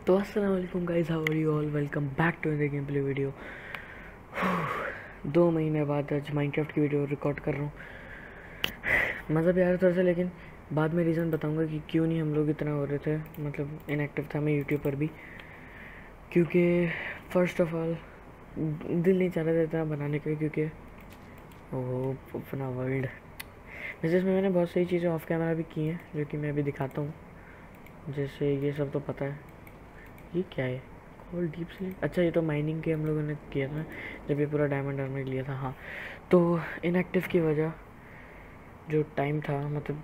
तो अस्सलाम वालेकुम guys, how are you all. Welcome back to the game play video. 2 महीने बाद आज माइनक्राफ्ट की वीडियो रिकॉर्ड कर रहा हूँ। मज़ा भी आ रहा थोड़ा सा, लेकिन बाद में रीज़न बताऊंगा कि क्यों नहीं हम लोग इतना हो रहे थे, मतलब इनएक्टिव था मैं यूट्यूब पर भी। क्योंकि फ़र्स्ट ऑफ ऑल दिल नहीं चाह रहा था इतना बनाने का, क्योंकि वो अपना वर्ल्ड वैसे इसमें मैंने बहुत सारी चीज़ें ऑफ कैमरा भी की हैं जो कि मैं अभी दिखाता हूँ। जैसे ये सब तो पता है। ये क्या है? Cold deep sleep. अच्छा, ये तो माइनिंग के हम लोगों ने किया था जब ये पूरा डायमंड आर्मर लिया था। हाँ, तो इनएक्टिव की वजह जो टाइम था, मतलब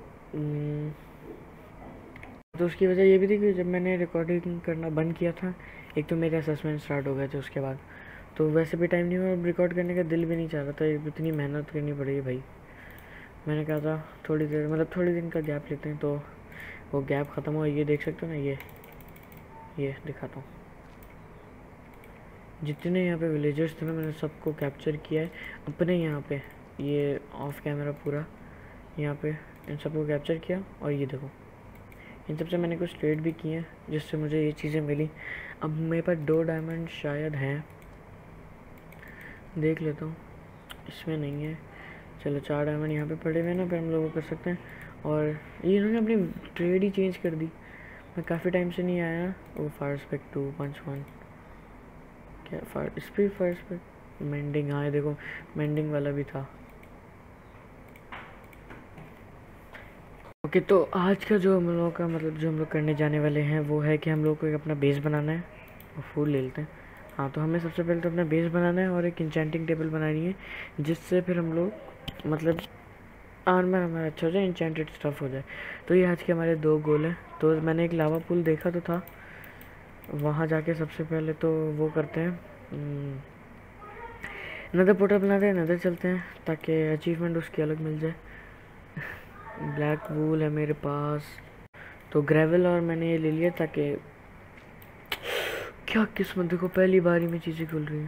तो उसकी वजह ये भी थी कि जब मैंने रिकॉर्डिंग करना बंद किया था, एक तो मेरे असेसमेंट स्टार्ट हो गए थे उसके बाद, तो वैसे भी टाइम नहीं हुआ। अब रिकॉर्ड करने का दिल भी नहीं चाह रहा था, इतनी मेहनत करनी पड़ेगी भाई। मैंने कहा था थोड़ी देर, मतलब थोड़ी दिन का गैप लेते हैं, तो वो गैप ख़त्म हुआ। ये देख सकते हो ना, ये दिखाता हूँ। जितने यहाँ पे विलेजर्स थे ना, मैंने सबको कैप्चर किया है अपने यहाँ पे। ये ऑफ कैमरा पूरा यहाँ पे इन सबको कैप्चर किया, और ये देखो इन सबसे मैंने कुछ ट्रेड भी किए हैं जिससे मुझे ये चीज़ें मिली। अब मेरे पास 2 डायमंड शायद हैं, देख लेता हूँ। इसमें नहीं है। चलो 4 डायमंड यहाँ पे पड़े हुए हैं ना, फिर हम लोग कर सकते हैं। और ये इन्होंने अपनी ट्रेड ही चेंज कर दी। मैं काफ़ी टाइम से नहीं आया। वो फायर स्पेक्ट 2 पंच 1 क्या फायर स्पीड, फायर स्पेक्ट मेंडिंग। हाँ, ये देखो मेंडिंग वाला भी था। ओके, तो आज का जो हम लोगों का, मतलब जो हम लोग करने जाने वाले हैं, वो है कि हम लोग को एक अपना बेस बनाना है। और फूल ले लेते हैं। हाँ, तो हमें सबसे पहले तो अपना बेस बनाना है और एक इंचेंटिंग टेबल बनानी है, जिससे फिर हम लोग, मतलब आर्मर हमारा अच्छा हो जाए, इंचेंटेड स्टफ हो जाए। तो ये आज के हमारे 2 गोल हैं। तो मैंने एक लावा पुल देखा तो था, वहाँ जाके सबसे पहले तो वो करते हैं, नदर पोर्टल बनाते हैं, नदर चलते हैं, ताकि अचीवमेंट उसकी अलग मिल जाए। ब्लैक वूल है मेरे पास, तो ग्रेवल और मैंने ये ले लिया ताकि, क्या किस्मत, देखो पहली बारी में चीज़ें खुल रही हैं।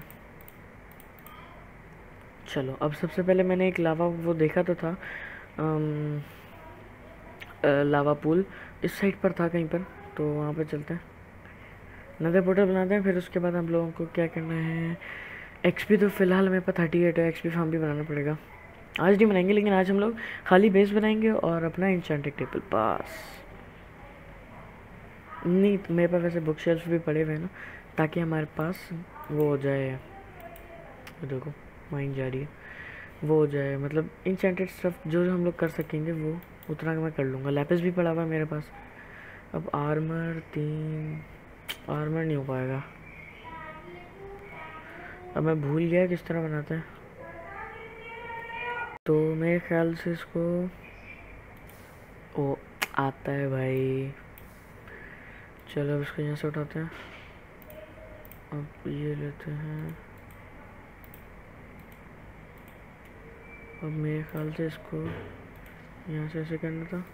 चलो, अब सबसे पहले मैंने एक लावा वो देखा तो था, लावा पूल इस साइड पर था कहीं पर, तो वहाँ पर चलते हैं, नदर पोर्टल बनाते हैं। फिर उसके बाद हम लोगों को क्या करना है, एक्सपी तो फिलहाल मेरे पास 38 है, एक्सपी फार्म भी बनाना पड़ेगा। आज नहीं बनाएंगे, लेकिन आज हम लोग खाली बेस बनाएंगे और अपना इंचेंटेड टेबल पास। नहीं, तो मेरे पास वैसे बुक शेल्फ भी पड़े हुए हैं ना, ताकि हमारे पास वो हो जाए। देखो माइंड जा रही है, वो हो जाए, मतलब इंचेंटेड स्टफ जो हम लोग कर सकेंगे वो उतना मैं कर लूँगा। लैपिस भी पड़ा हुआ है मेरे पास। अब आर्मर 3, आर्मर नहीं हो पाएगा। अब मैं भूल गया किस तरह बनाते हैं, तो मेरे ख्याल से इसको, ओ आता है भाई। चलो अब इसको यहाँ से उठाते हैं। अब ये लेते हैं। अब मेरे ख्याल से इसको यहाँ से ऐसे करना था।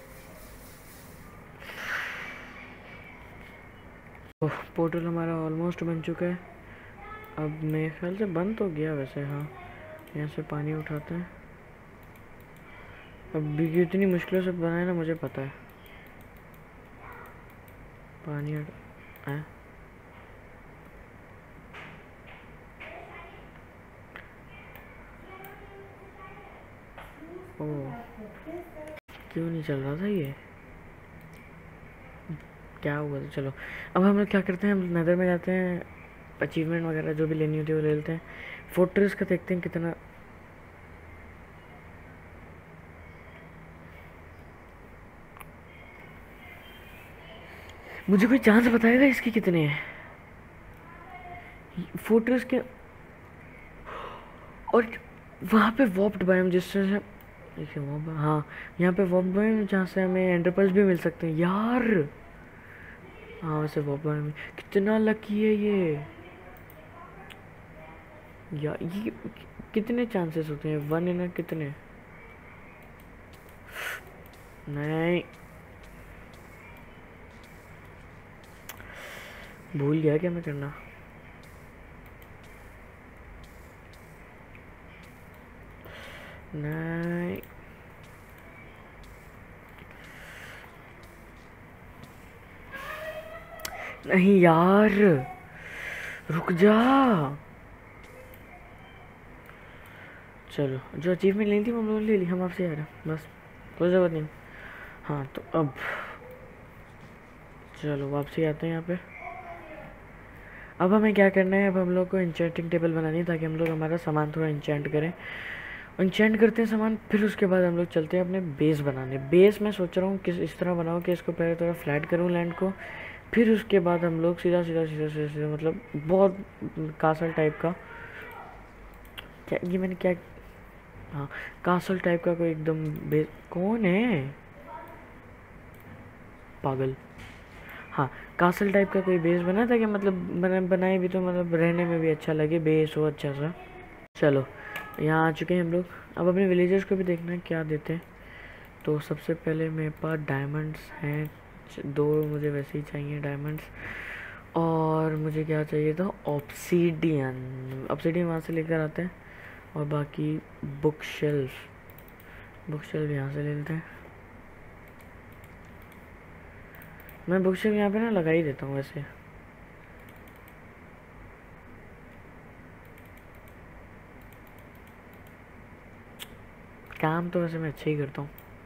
पोर्टल हमारा ऑलमोस्ट बन चुका है। अब मेरे ख्याल से बंद तो गया वैसे। हाँ, यहाँ से पानी उठाते हैं। अब भी इतनी मुश्किलों से बनाए ना, मुझे पता है। पानी है। ओ, क्यों नहीं चल रहा था ये, क्या हुआ था? चलो, अब हम लोग क्या करते हैं, हम नदर में जाते हैं, अचीवमेंट वगैरह जो भी लेनी होती है वो ले लेते हैं। फोर्ट्रेस का देखते हैं कितना, मुझे कोई चांस बताएगा इसके कितने हैं फोर्ट्रेस के। और वहाँ पे वॉप्ड बायोम, जिससे देखिए वॉप, हाँ यहाँ पे वॉप्ड बायोम, जहाँ से हमें एंडरपर्ल्स भी मिल सकते हैं यार। हाँ, वैसे वॉप्ड बायोम कितना लकी है ये यार। ये कितने चांसेस होते हैं, 1 इन कितने? नहीं, भूल गया क्या मैं करना। नहीं, नहीं यार, रुक जा। चलो, जो अचीवमेंट लेनी थी वो हम लोगों ने ले ली, हम आपसे आ रहे हैं, बस कोई ज़रूरत नहीं। हाँ तो अब चलो वापसी आते हैं यहाँ पे। अब हमें क्या करना है, अब हम लोग को इंचेंटिंग टेबल बनानी है ताकि हम लोग हमारा सामान थोड़ा इंचेंट करें। इंचेंट करते हैं सामान, फिर उसके बाद हम लोग चलते हैं अपने बेस बनाने। बेस मैं सोच रहा हूँ किस इस तरह बनाऊँ कि इसको पहले थोड़ा फ्लैट करूँ लैंड को, फिर उसके बाद हम लोग सीधा सीधा सीधा सीधा सीधा मतलब बहुत कासल टाइप का, क्या ये मैंने क्या, हाँ कासल टाइप का कोई एकदम बेस। कौन है पागल? हाँ, कासल टाइप का कोई बेस बना था कि मतलब बनाए भी तो मतलब रहने में भी अच्छा लगे, बेस हो अच्छा सा। चलो यहाँ आ चुके हैं हम लोग। अब अपने विलेजर्स को भी देखना है क्या देते हैं। तो सबसे पहले मेरे पास डायमंड्स हैं 2, मुझे वैसे ही चाहिए डायमंड्स। और मुझे क्या चाहिए था, ऑब्सीडियन। ऑब्सीडियन वहाँ से लेकर आते हैं। और बाकी बुक शेल्फ यहाँ से ले लेते हैं। मैं बुक शेल्फ यहाँ पे ना लगा ही देता हूँ वैसे। काम तो वैसे मैं अच्छा ही करता हूँ।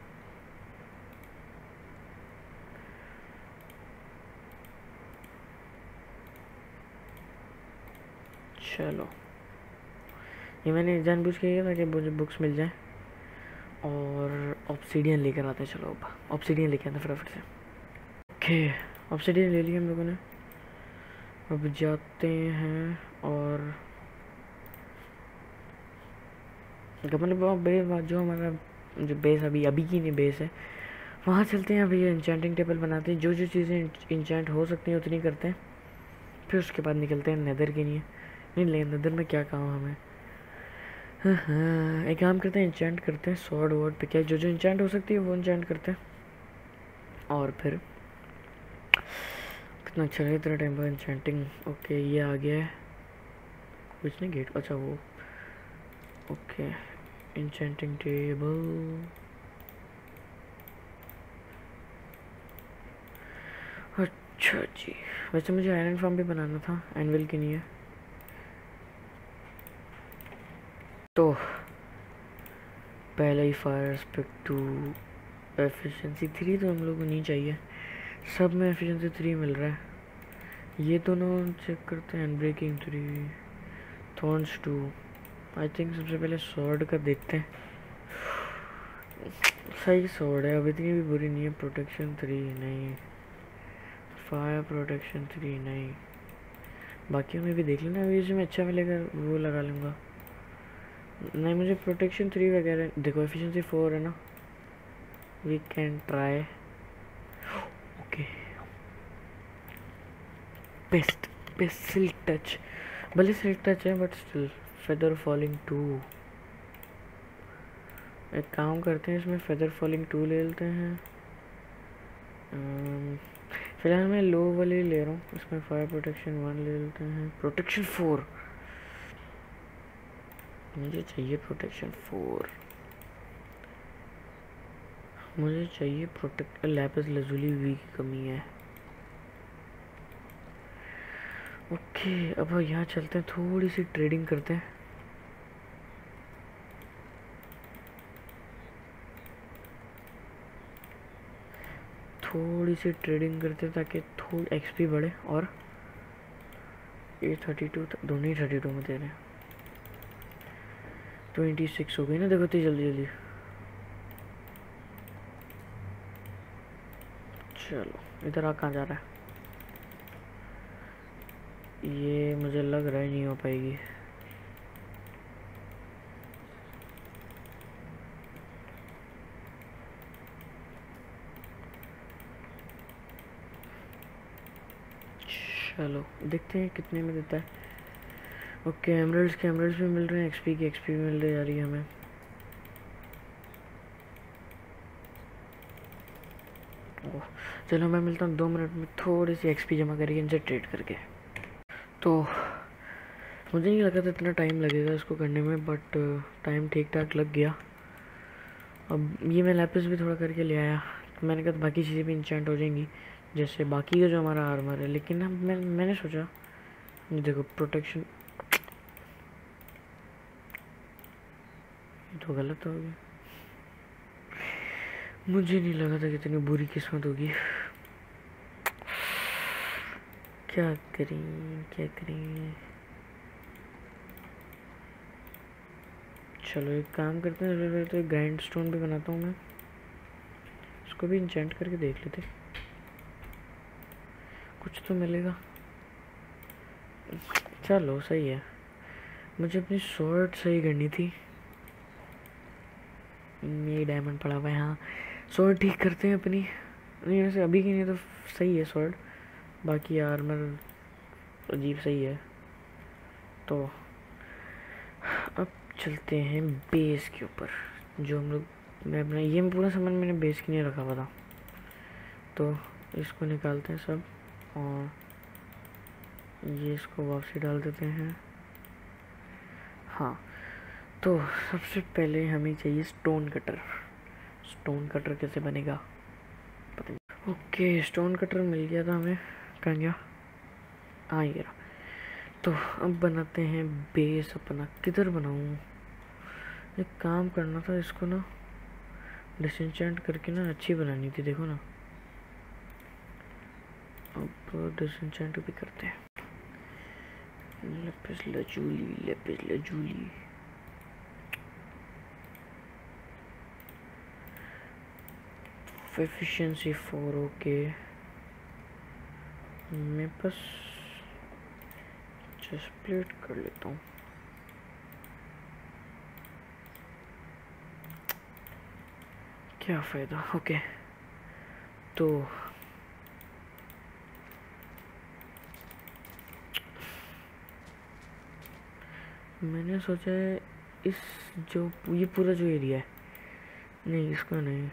चलो, ये मैंने जानबूझ के किया ताकि मुझे बुक्स मिल जाए। और ऑब्सीडियन लेकर आते हैं। चलो अब ऑब्सीडियन लेके आते फटाफट से। ओके, ऑब्सीडियन ले लिया हम लोगों ने। अब जाते हैं और मतलब जो हमारा जो बेस अभी अभी की नहीं बेस है, वहाँ चलते हैं। अभी इंचेंटिंग टेबल बनाते हैं, जो जो चीज़ें इंचेंट हो सकती हैं उतनी करते हैं। फिर उसके बाद निकलते हैं नेदर के लिए। नहीं ले, नेदर में क्या काम हमें। हाँ, एक काम करते हैं, इंचेंट करते हैं स्वॉर्ड वॉर्ड पे, क्या जो जो इंचेंट हो सकती है वो इंचेंट करते हैं। और फिर कितना अच्छा लगे तेरा टाइम पर इंचेंटिंग। ओके ये आ गया है कुछ नहीं, गेट अच्छा वो। ओके इंचेंटिंग टेबल, अच्छा जी। वैसे मुझे आयरन फार्म भी बनाना था, एनविल के लिए। तो पहले ही फायर स्पेक 2, एफिशिएंसी 3 तो हम लोग को नहीं चाहिए, सब में एफिशिएंसी 3 मिल रहा है। ये दोनों चेक करते हैं, ब्रेकिंग 3, थॉर्न्स 2। आई थिंक सबसे पहले स्वॉर्ड का देखते हैं। सही स्वॉर्ड है, अब इतनी भी बुरी नहीं है। प्रोटेक्शन 3 नहीं, फायर प्रोटेक्शन 3 नहीं, बाकी में भी देख लेना, अभी इसमें अच्छा मिलेगा वो लगा लूँगा। नहीं मुझे प्रोटेक्शन 3 वगैरह, देखो एफिशिएंसी 4 है ना, we can try. Okay best silk touch, भले सिल्क टच है बट स्टिल। फेदर फॉलिंग 2, एक काम करते हैं इसमें फेदर फॉलिंग 2 ले लेते हैं। फिलहाल मैं लो वाले ले रहा हूँ, इसमें फायर प्रोटेक्शन 1 ले लेते हैं। प्रोटेक्शन 4 मुझे चाहिए, प्रोटेक्शन 4 मुझे चाहिए। प्रोटेक्ट लैपिस लजुली वी की कमी है। ओके अब यहाँ चलते हैं, थोड़ी सी ट्रेडिंग करते हैं। थोड़ी सी ट्रेडिंग करते ताकि थोड़ी एक्सपी बढ़े। और ये 32 दोनों ही 32 में दे रहे हैं। 26 हो गई ना, देखो इतनी जल्दी जल्दी। चलो इधर आ, कहाँ जा रहा है ये, मुझे लग रहा है नहीं हो पाएगी। चलो देखते हैं कितने में देता है। ओके एमरल्ड्स भी मिल रहे हैं, एक्सपी की एक्सपी भी मिल रही जा रही है हमें। चलो मैं मिलता हूँ 2 मिनट में, थोड़ी सी एक्सपी जमा करके इनसे ट्रेड करके। तो मुझे नहीं लगा था इतना टाइम लगेगा इसको करने में, बट टाइम ठीक ठाक लग गया। अब ये मैं लैपिस भी थोड़ा करके ले आया, तो मैंने कहा बाकी चीज़ें भी इंचेंट हो जाएंगी, जैसे बाकी का जो हमारा आर्मर है। लेकिन ना मैंने सोचा, ये देखो प्रोटेक्शन, ये तो गलत हो गया। मुझे नहीं लगा था कि इतनी बुरी किस्मत होगी। क्या करें। चलो एक काम करते हैं, चलो तो एक ग्राइंड स्टोन भी बनाता हूँ मैं, इसको भी इंचेंट करके देख लेते, कुछ तो मिलेगा। चलो सही है। मुझे अपनी शॉर्ट सही करनी थी। ये डायमंड पड़ा हुआ है। हाँ शॉर्ट ठीक करते हैं अपनी। नहीं वैसे अभी की नहीं तो सही है शॉर्ट, बाकी आर्मर अजीब सही है। तो अब चलते हैं बेस के ऊपर। जो हम लोग, मैं अपना ये पूरा सामान मैंने बेस के लिए रखा हुआ था, तो इसको निकालते हैं सब और ये इसको वापसी डाल देते हैं। हाँ तो सबसे पहले हमें चाहिए स्टोन कटर। स्टोन कटर कैसे बनेगा पता नहीं। ओके स्टोन कटर मिल गया था हमें, कहाँ गया, हाँ ये रहा। तो अब बनाते हैं बेस अपना। किधर बनाऊँ, एक काम करना था, इसको ना डिसएंचेंट करके ना अच्छी बनानी थी, देखो ना। अब डिसएंचेंट भी करते हैं। Lapis lazuli efficiency 4। ओके मैं बस चेस्ट प्लेट कर लेता हूँ। क्या फ़ायदा। ओके तो मैंने सोचा है इस जो ये पूरा जो एरिया है, नहीं इसका नहीं,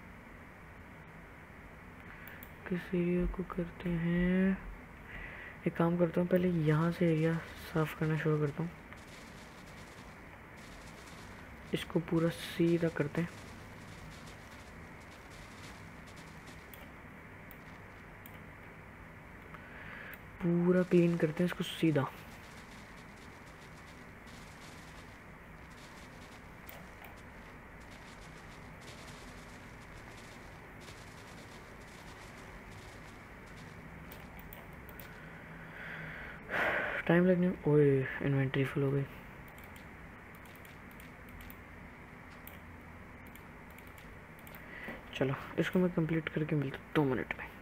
किस एरिया को करते हैं। एक काम करता हूँ, पहले यहाँ से एरिया साफ करना शुरू करता हूँ। इसको पूरा सीधा करते हैं, पूरा क्लीन करते हैं इसको सीधा। टाइम लगने, ओए इन्वेंट्री फुल हो गई। चलो इसको मैं कंप्लीट करके मिलता हूँ 2 मिनट में।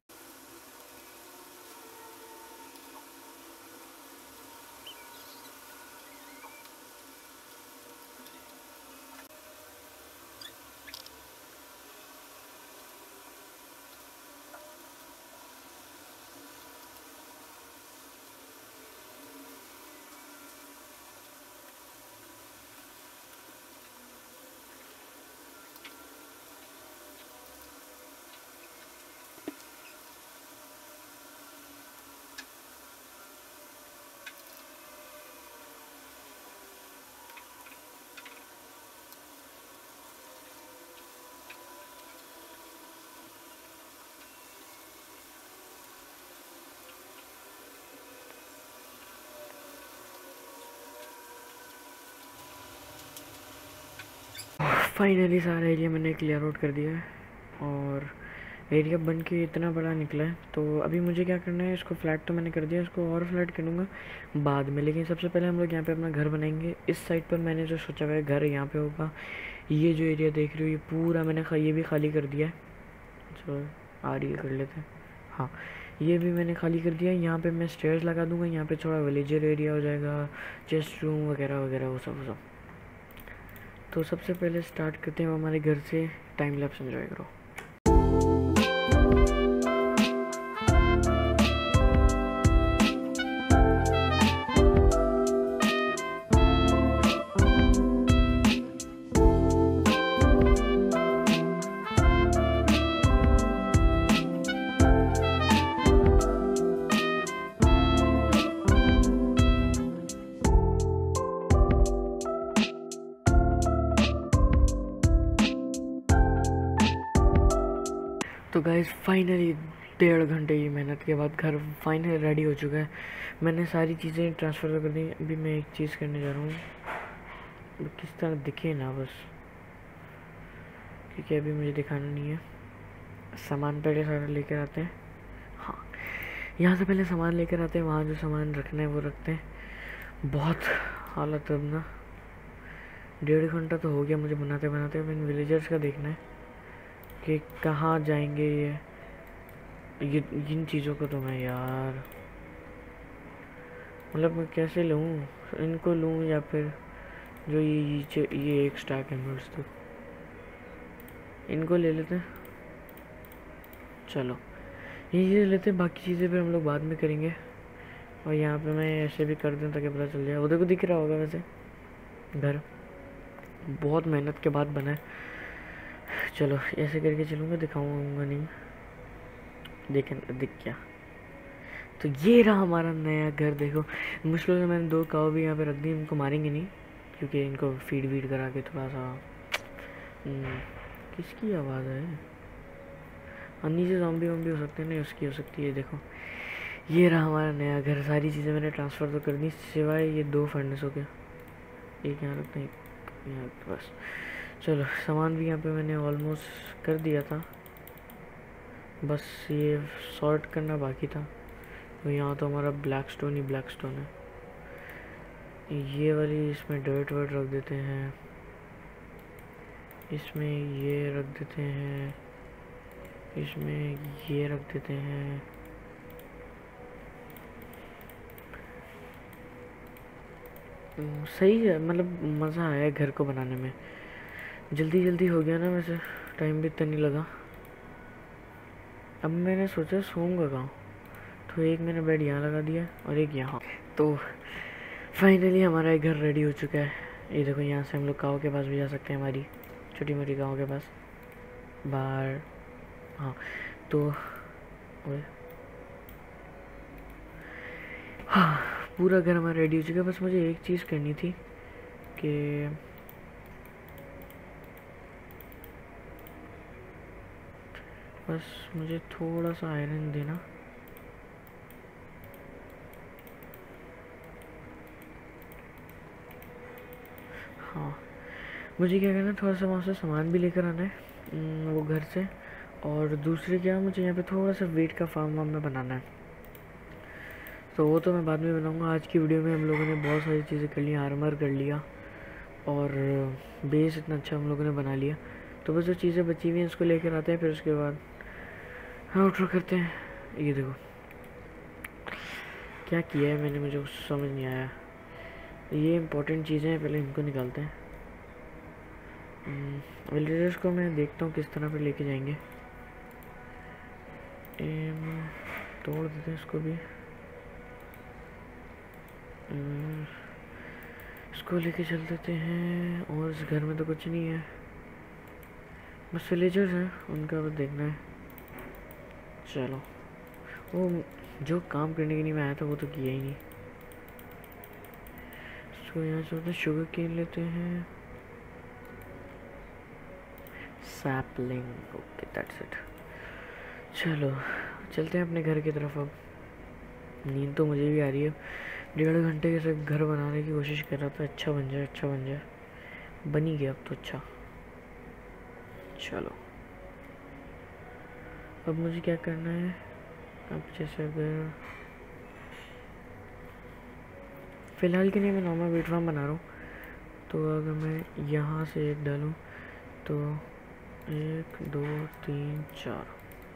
फाइनली सारा एरिया मैंने क्लियर आउट कर दिया है और एरिया बन के इतना बड़ा निकला है। तो अभी मुझे क्या करना है, इसको फ्लैट तो मैंने कर दिया, इसको और फ्लैट करूँगा बाद में। लेकिन सबसे पहले हम लोग यहाँ पे अपना घर बनाएंगे। इस साइड पर मैंने जो सोचा हुआ है घर यहाँ पे होगा। ये जो एरिया देख रहे हो ये पूरा मैंने ये भी खाली कर दिया है। चलो आ रही है कर लेते हैं। हाँ ये भी मैंने खाली कर दिया है। यहाँ पे मैं स्टेयर्स लगा दूँगा, यहाँ पे थोड़ा विलेजर एरिया हो जाएगा, चेस्ट रूम वगैरह वगैरह वो सब। तो सबसे पहले स्टार्ट करते हैं हमारे घर से। टाइम लैप्स एंजॉय करो। तो गाइस फाइनली 1.5 घंटे की मेहनत के बाद घर फाइनल रेडी हो चुका है। मैंने सारी चीज़ें ट्रांसफ़र कर दी। अभी मैं एक चीज़ करने जा रहा हूँ, किस तरह दिखे ना बस, क्योंकि अभी मुझे दिखाना नहीं है। सामान पहले सारा लेकर आते हैं। हाँ, यहाँ से पहले सामान लेकर आते हैं, वहाँ जो सामान रखना है वो रखते हैं। बहुत हालत अब ना, 1.5 घंटा तो हो गया मुझे बनाते बनाते। अब इन विलेजर्स का देखना है कि कहाँ जाएंगे ये इन चीज़ों को। तो मैं यार मतलब मैं कैसे लूँ, इनको लूँ या फिर जो ये एक स्टैक एमरल्ड्स, तो इनको ले लेते हैं। चलो ये चीज़ें लेते हैं, बाकी चीज़ें फिर हम लोग बाद में करेंगे। और यहाँ पे मैं ऐसे भी कर दूँ ताकि पता चल जाए। उधर को दिख रहा होगा वैसे घर, बहुत मेहनत के बाद बना है। चलो ऐसे करके चलूँगा, दिखाऊँगा नहीं, दिख क्या। तो ये रहा हमारा नया घर। देखो मुश्किल से मैंने 2 काऊ भी यहाँ पे रख दी। इनको मारेंगे नहीं क्योंकि इनको फीड वीड करा के थोड़ा सा किसकी आवाज़ है? नीचे ज़ॉम्बी वॉम्बी हो सकते हैं, नहीं उसकी हो सकती है। देखो ये रहा हमारा नया घर। सारी चीज़ें मैंने ट्रांसफ़र तो कर दी सिवाय ये 2 फर्नेस हो गया। एक यहाँ रखते हैं, एक यहाँ रखते, बस। चलो सामान भी यहाँ पे मैंने ऑलमोस्ट कर दिया था, बस ये सॉर्ट करना बाकी था। तो यहाँ तो हमारा ब्लैक स्टोन ही ब्लैक स्टोन है। ये वाली इसमें डर्ट वर्ट रख देते हैं, इसमें ये रख देते हैं, इसमें ये रख देते हैं। सही है, मतलब मज़ा आया घर को बनाने में। जल्दी जल्दी हो गया ना, वैसे टाइम भी इतना नहीं लगा। अब मैंने सोचा सोऊंगा कहाँ, तो एक मैंने बेड यहाँ लगा दिया और एक यहाँ। तो फाइनली हमारा एक घर रेडी हो चुका है। ये देखो यहाँ से हम लोग काऊ के पास भी जा सकते हैं, हमारी छोटी मोटी काऊ के पास बाहर। हाँ तो हाँ, पूरा घर हमारा रेडी हो चुका है। बस मुझे एक चीज़ करनी थी कि बस मुझे थोड़ा सा आयरन देना। हाँ मुझे क्या करना है, थोड़ा सा वहाँ से सामान भी लेकर आना है वो घर से। और दूसरी क्या, मुझे यहाँ पे थोड़ा सा वेट का फार्म वार्म में बनाना है, तो वो तो मैं बाद में बनाऊँगा। आज की वीडियो में हम लोगों ने बहुत सारी चीज़ें कर ली, आर्मर कर लिया और बेस इतना अच्छा हम लोगों ने बना लिया। तो बस जो चीज़ें बची हुई हैं उसको लेकर आते हैं, फिर उसके बाद आउटरो करते हैं। ये देखो क्या किया है मैंने, मुझे समझ नहीं आया। ये इंपॉर्टेंट चीज़ें हैं, पहले इनको निकालते हैं। विलेजर्स को मैं देखता हूँ किस तरह पे लेके जाएंगे। तोड़ देते हैं इसको भी, इसको लेके चल देते हैं। और इस घर में तो कुछ नहीं है, बस विलेजर्स हैं, उनका बस देखना है। चलो वो जो काम करने के लिए मैं आया था वो तो किया ही नहीं। इसको यहाँ चलते शुगर केन लेते हैं, सैपलिंग, ओके दैट्स इट। चलो चलते हैं अपने घर की तरफ। अब नींद तो मुझे भी आ रही है। 1.5 घंटे के से घर बनाने की कोशिश कर रहा था, अच्छा बन जाए, अच्छा बन जाए। बन ही गया अब तो अच्छा। चलो अब मुझे क्या करना है, अब जैसे अगर फ़िलहाल के लिए मैं नॉर्मल वेट फार्म बना रहा हूँ, तो अगर मैं यहाँ से एक डालूँ तो 1 2 3 4,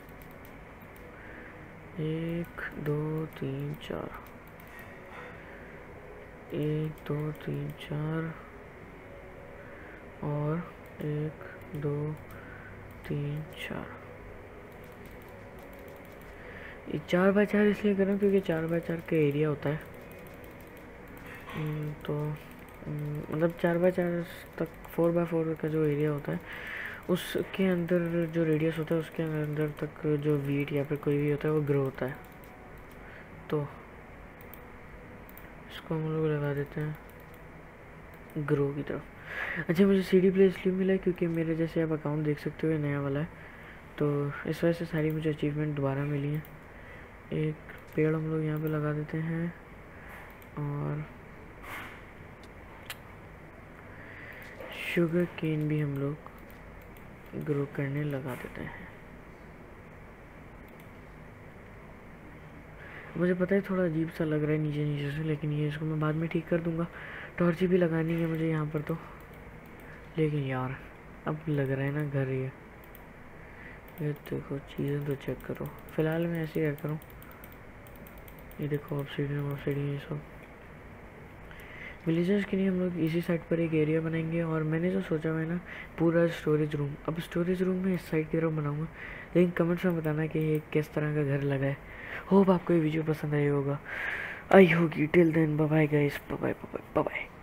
1 2 3 4, 1 2 3 4 और 1 2 3 4। ये 4x4 इसलिए कर रहा हूँ क्योंकि 4x4 का एरिया होता है। तो मतलब 4x4 तक 4x4 का जो एरिया होता है उसके अंदर जो रेडियस होता है उसके अंदर तक जो वीट या फिर कोई भी होता है वो ग्रो होता है। तो इसको हम लोग लगा देते हैं ग्रो की तरफ। अच्छा मुझे सीडी प्ले इसलिए मिला है क्योंकि मेरे जैसे आप अकाउंट देख सकते हो, नया वाला है, तो इस वजह से सारी मुझे अचीवमेंट दोबारा मिली हैं। एक पेड़ हम लोग यहाँ पे लगा देते हैं और शुगर केन भी हम लोग ग्रो करने लगा देते हैं। मुझे पता है थोड़ा अजीब सा लग रहा है नीचे नीचे से, लेकिन ये इसको मैं बाद में ठीक कर दूंगा। टॉर्च भी लगानी है मुझे यहाँ पर तो, लेकिन यार अब लग रहा है ना घर ये देखो चीज़ें तो चेक करो। फ़िलहाल मैं ऐसे ही रख रहा हूँ। ये देखो ऑब्सीडियन ये सब विलेजर्स के लिए हम लोग इसी साइड पर एक एरिया बनाएंगे। और मैंने जो सोचा हुआ है ना पूरा स्टोरेज रूम, अब स्टोरेज रूम में इस साइड की तरफ बनाऊंगा। लेकिन कमेंट्स में बताना कि ये किस तरह का घर लगा है। होप आपको ये वीडियो पसंद आई होगा, आई होगी। Till then bye bye guys, bye bye bye bye.